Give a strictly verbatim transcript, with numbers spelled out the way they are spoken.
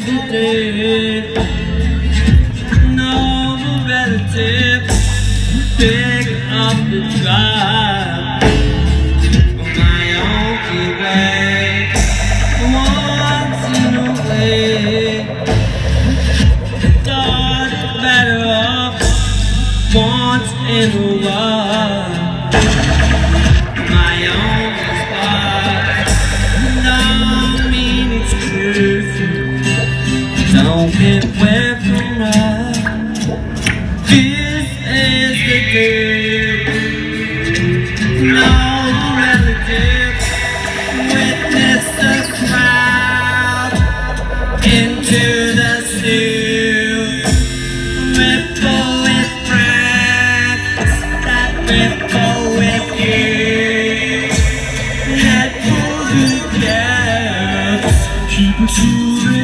the day. No relative big up the drive on my own way. Once in a way, thought better off once in a while. My only spot, don't mean it's truth. Don't get away from us. This is the day. No relative witness the crowd into the stew. Ripple with friends that ripple with you. Let go who cares. Keep it to